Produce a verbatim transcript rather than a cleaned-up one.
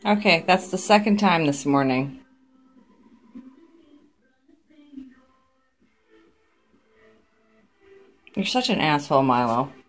Okay, that's the second time this morning. You're such an asshole, Milo.